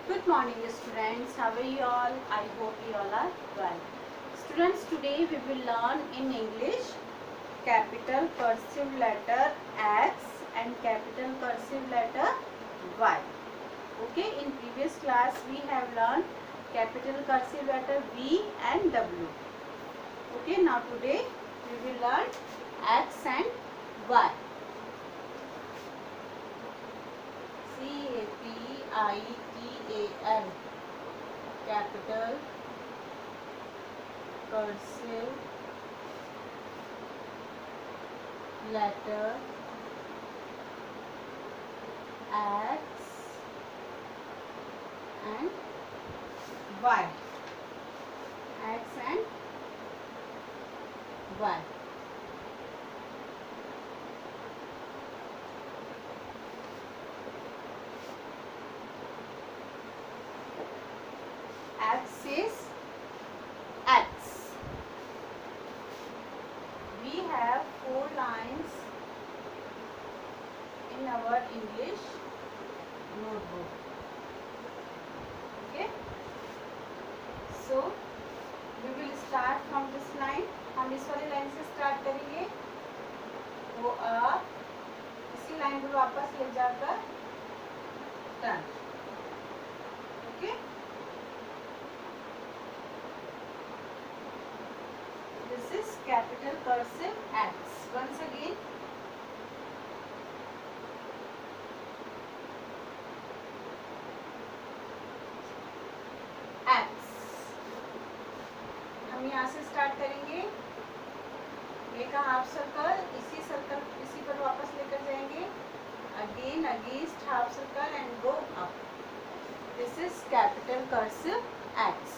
Good morning students, how are you all? I hope you all are well. Students, today we will learn in English capital cursive letter X and capital cursive letter Y. Okay, in previous class we have learned capital cursive letter V and W. Okay, now today we will learn X and Y. Capital capital cursive letter X and Y. X and Y. X is X. We have 4 lines in our English notebook. Okay. So we will start from this line. हम इस वाली line से start करेंगे. वो इसी line को वापस ले जाकर turn. Okay. This is capital cursive X. Once again. X. हम यहाँ से स्टार्ट करेंगे. एक हाफ सर्कल, इसी पर वापस लेकर जाएंगे. Again against half circle and go up. This is capital cursive X.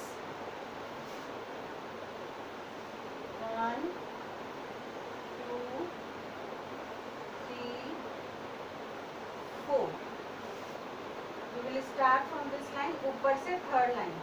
1, 2, 3, 4. We will start from this line. ऊपर से थर्ड लाइन.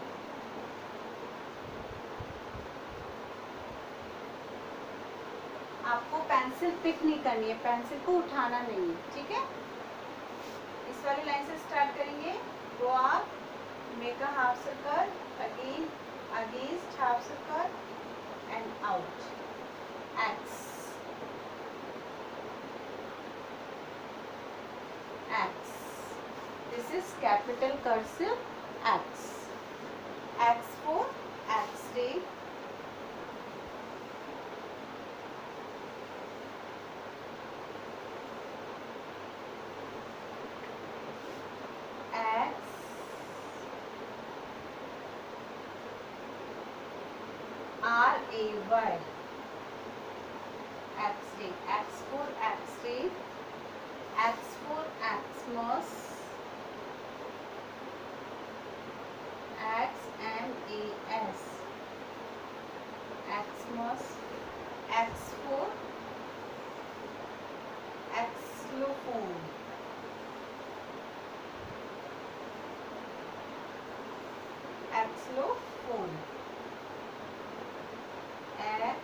आपको पेंसिल पिक नहीं करनी है, पेंसिल को उठाना नहीं है. ठीक है. इस वाली लाइन से स्टार्ट करेंगे. Go up, make a half circle, again against half circle and out. X. X. This is capital cursive X. X for X-ray. X. R-A-Y. X-ray. X for X-ray. X for Xmas. X-M-A-S. Xmas. X for xylophone. Xylophone. X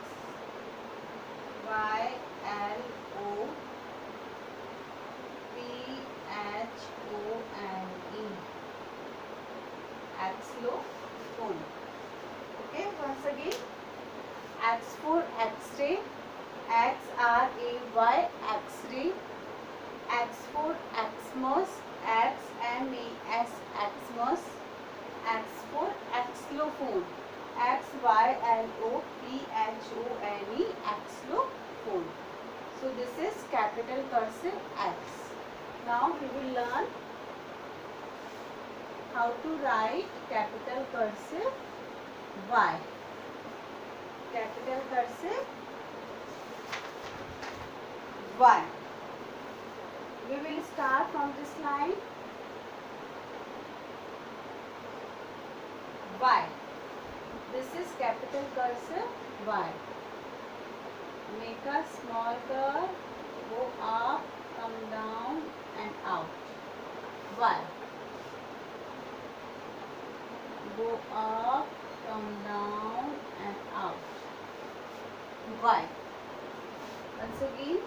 Y L O P H O N E. Xylophone. Okay, once again. X for X-ray. X R A Y X-ray. X for Xmas. X M A S Xmas. X for xylophone. X Y L O P H O N E. Xylophone. So this is capital cursive X. Now we will learn how to write capital cursive Y. Capital cursive Y. We will start from this line. Y. This is capital cursive Y. Make a small curve, go up, come down and out. Y. Go up, come down and out. Y. Once again.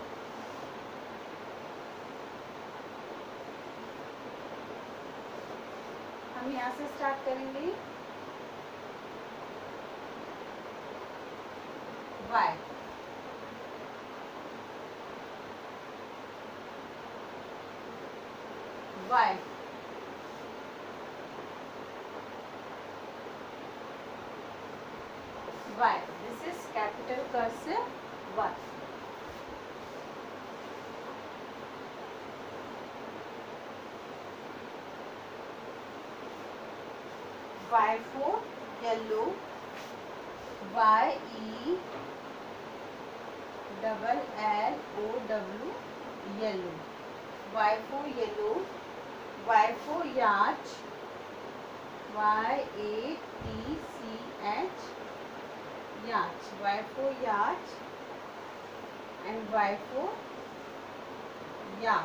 हम यहाँ से start करेंगे। Y, Y, Y. This is capital cursive Y. Y for yellow, Y E double L O W, yellow. Y for yellow, Y for yacht, Y A T C H, yacht. Y for yacht and Y for yak.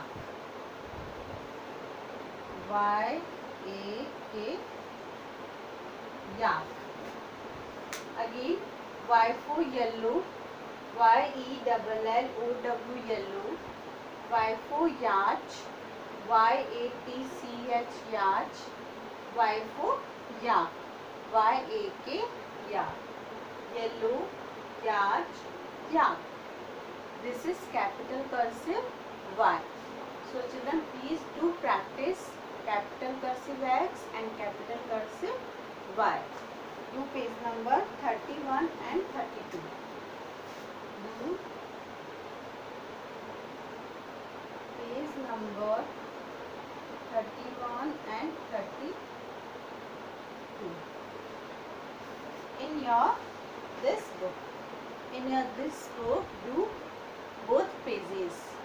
Y A K, yak. Again, Y for yellow, Y E double L O W, yellow. Y for yacht, Y A T C H, yacht. Y for yak, Y A K, yak. Yellow, yacht, yak. This is capital cursive Y. So children, please do practice capital cursive X and capital cursive Y. Do page number 31 and 32. Do page number 31 and 32. In your this book, do both pages.